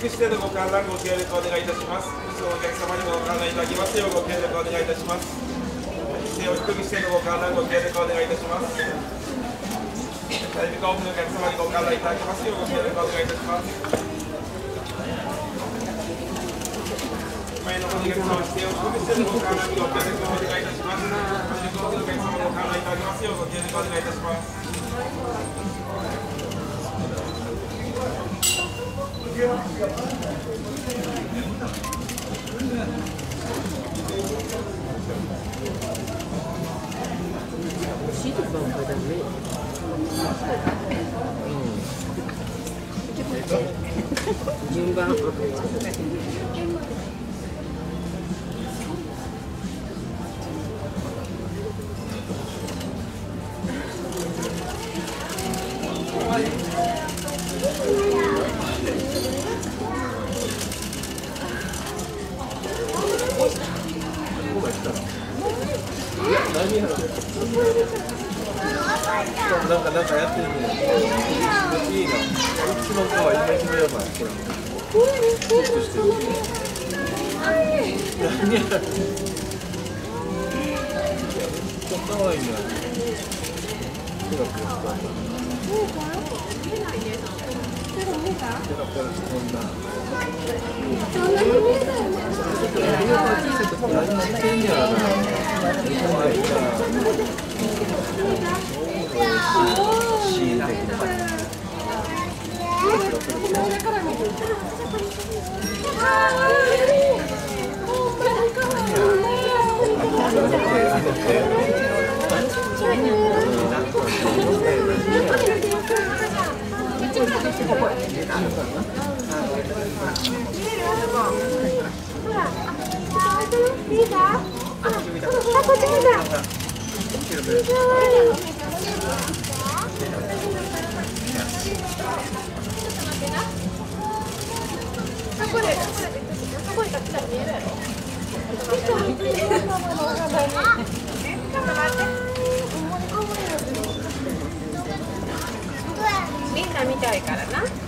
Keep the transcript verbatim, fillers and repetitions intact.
福祉でのご観覧ご協力お願いいたします。複数のお客様にもご観覧いただきますようご協力お願いいたします。一斉を低くしてのご観覧ご協力お願いいたします。テレビ広報のお客様にご観覧いただきますようご協力お願いいたします。前のお客様は一斉を低くしてのご観覧にご協力お願いいたします。テレビ広報のお客様にご観覧いただきますようご協力お願いいたします。 シートバンバだね。順番。 何やろ。なんかなんかやってるね。いいな。うちの子は今決めようかな。これ。ちょっとしてる。何やろ。可愛いな。ペロペロした。ペロペロこんな。何してんやろな。可愛いな。シーン的な。 みんな見たいからな。